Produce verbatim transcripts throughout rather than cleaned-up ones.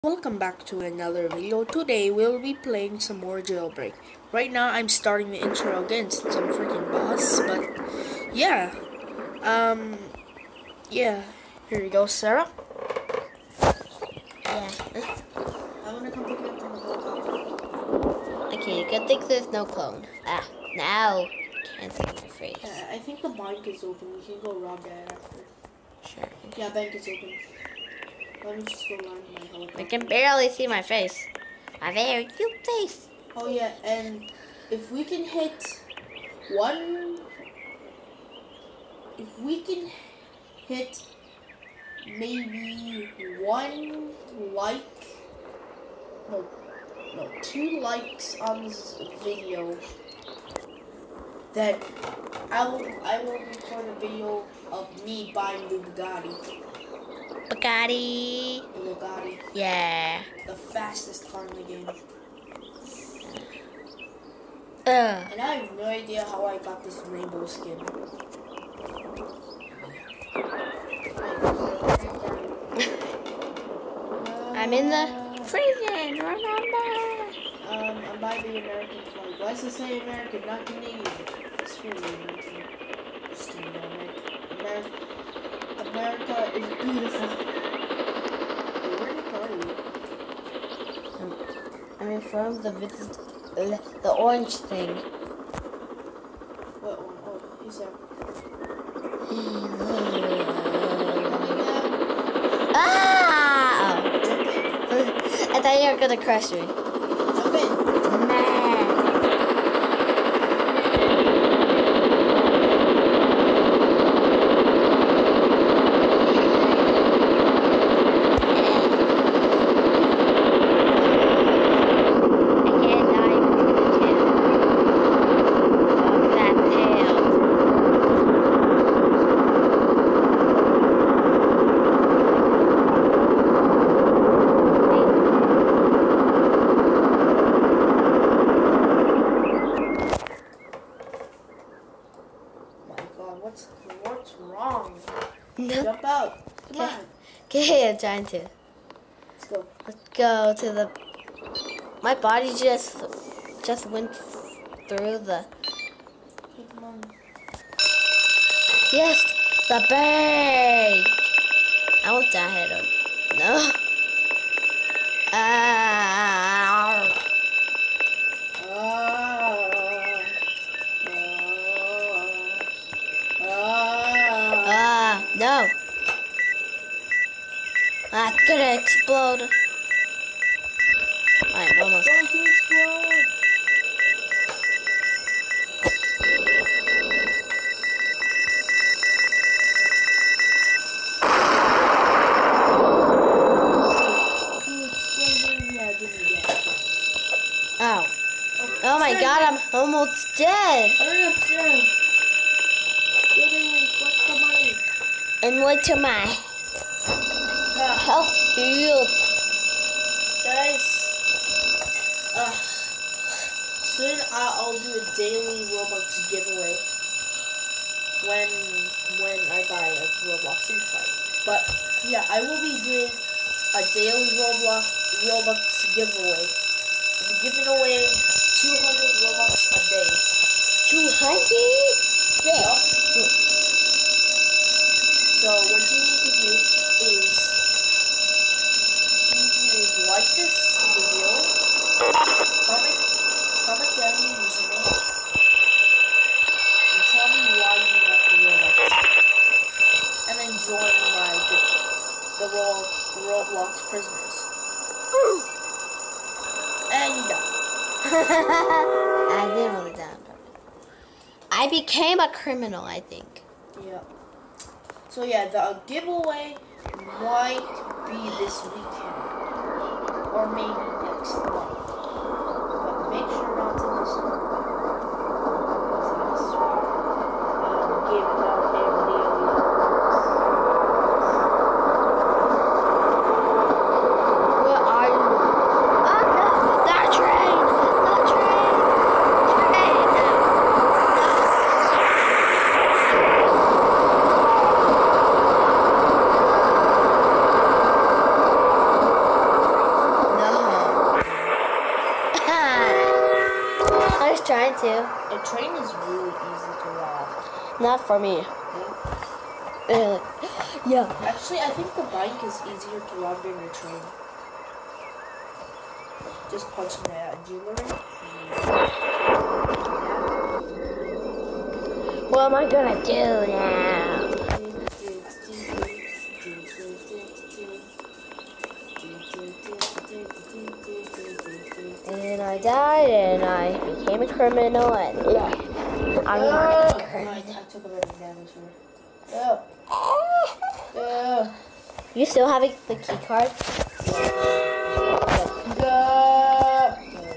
Welcome back to another video. Today we'll be playing some more Jailbreak. Right now I'm starting the intro again since I'm freaking boss, but yeah. Um yeah. Here you go, Sarah. Yeah. I wanna come pick you up from the helicopter. Okay, good thing there's no clone. Ah, now can't see my face. Yeah, I think the bank is open. We can go rob that after. Sure. Yeah, bank is open. Let me just go land my helicopter. I can barely see my face. My very cute face. Oh yeah, and if we can hit one, if we can hit maybe one like, no, no, two likes on this video, then I will, I will record a video of me buying the Bugatti. Bugatti. The Bugatti. Yeah. The fastest car in the game. Ugh. And I have no idea how I got this rainbow skin. I'm in the prison, remember? Um, I'm by the American flag. Why does it say American, not Canadian? It's really American. It's Canadian. America. America is beautiful. Where are you? I'm in front of the visit, the orange thing. What one? Oh, he's there. Ah! I thought you were gonna crush me. Jump in. Man. What's what's wrong? No. Jump out. Come Okay. on. Okay, I'm trying to. Let's go. Let's go to the. My body just just went through the. Okay, come on. Yes, the bank. I won't die. I don't. No. Ah. Ah, no. That's gonna explode. I'm almost. Going to explode. Oh. Oh my god, I'm almost dead. Hurry up, Sarah. What's the money? And wait till my Uh, health healed. guys, uh, soon I'll do a daily Robux giveaway when when I buy a Roblox fight. But yeah, I will be doing a daily Roblox Robux giveaway. I'll be giving away two hundred Robux a day. two hundred? Yup. So what you need to do is you need to like this video, comment, comment down your username, and tell me why you want the Robux, and then join my the the, Ro the Roblox prisoners. And you done. I did really die. I became a criminal, I think. Yeah. So yeah, the giveaway might be this weekend, or maybe next month. But make sure not to miss it. Because I'm giving out every daily Where are you? Oh no! That train! That train! Train! No! No! Not for me. Yeah. Uh, yeah. Actually, I think the bike is easier to rob than the train. Just punching that jewelry. What am I gonna do now? And I died, and I became a criminal, and yeah, I'm Oh, not a I, criminal. I took a bit of damage here. Yeah. Yeah. You still have a- the key card? Yeah.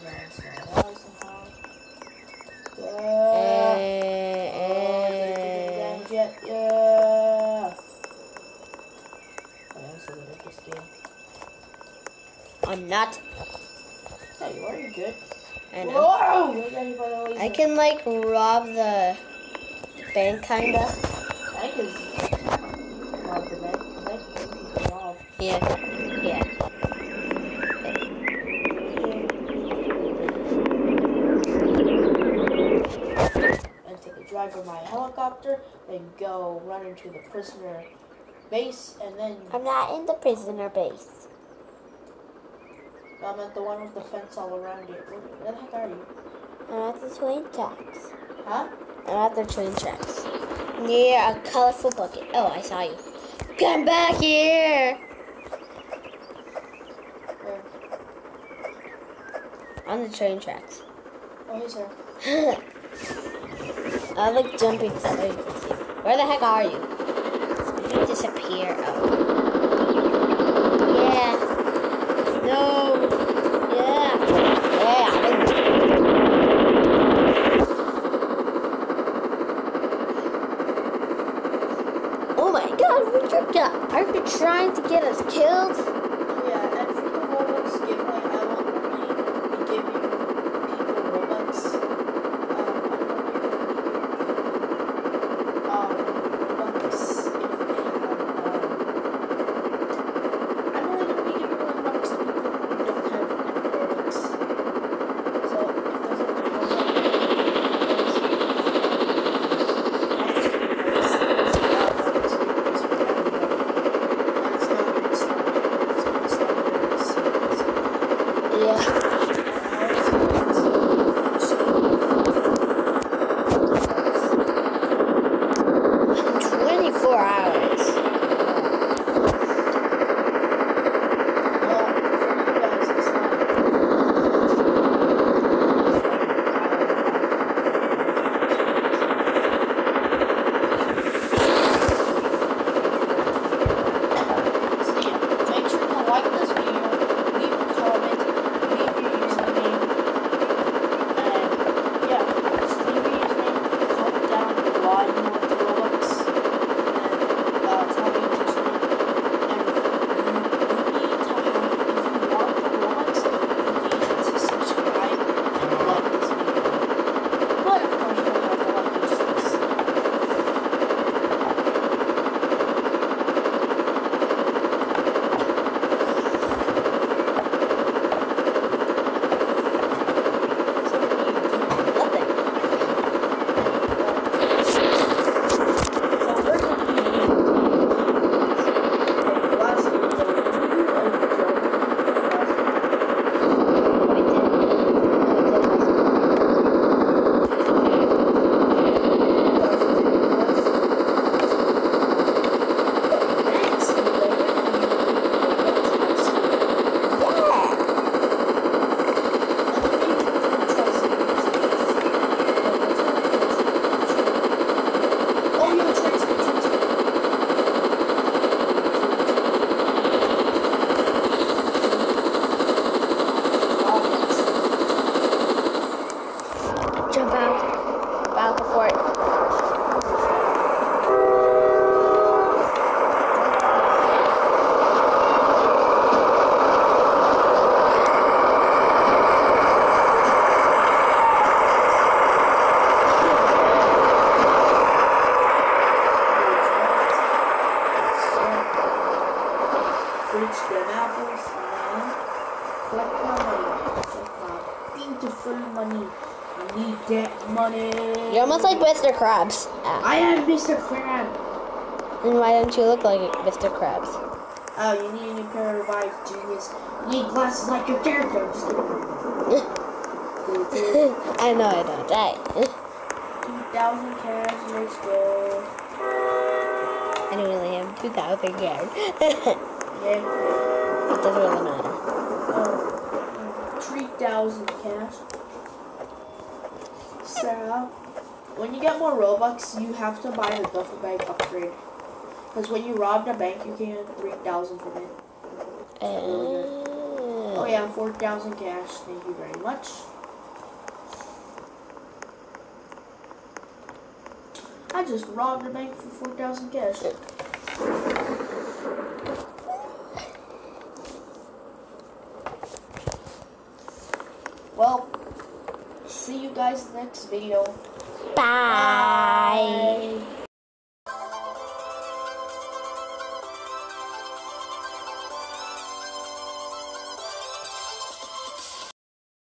And, Yeah. Yeah. I'm so good at this game. I'm not. Yeah, you are. You're good. I know. Whoa! You're getting by the laser. I can like rob the bank, kinda. Bank is rob the bank. The bank is easy to rob. Yeah. Yeah. And take a drive of my helicopter, then go run into the prisoner base, and then I'm not in the prisoner base. I'm at the one with the fence all around it. Where, where the heck are you? I'm at the train tracks. Huh? I'm at the train tracks. Near a colorful bucket. Oh, I saw you. Come back here! Where? On the train tracks. Oh, he's here. I like jumping so you can see. Where the heck are you? You disappear. Oh. Yeah. No. Yeah. Yeah. Oh my God, Richard, are you trying to get us killed? Yeah, and for the Robux giveaway, I will only be giving people Robux. Um, I'm only going to be giving people, um, Robux if they have, um, I'm only going to be giving away Robux to people who don't have any Robux. So, if there's any Robux, Yeah. twenty-four hours. Make sure to like this video, leave a comment, leave your username, and yeah, just leave your username, comment down why you want the Robux, and then uh, tell me your username, and you, you need to have, if you want the Robux, you need to subscribe and like this video. But of course you don't have to like it, just listen. Nothing. We did. Jump out. Battle for it. Fruits, green apples, and collect my money. Collect my beautiful money. need that money. You're almost like Mister Krabs. Ah. I am Mister Crab. And why don't you look like Mister Krabs? Oh, you need a new pair of eyes, genius. You need glasses like your character. I'm just kidding. I know I don't. Hey. two thousand cash, let's go. I don't really have two thousand cash. Yeah. It doesn't really matter. Oh, three thousand cash. So, when you get more Robux, you have to buy the duffel bag upgrade. Because when you rob the bank, you can get three thousand from it. Uh, Really oh yeah, four thousand cash. Thank you very much. I just robbed the bank for four thousand cash. Well, see you guys next video. Bye. Bye.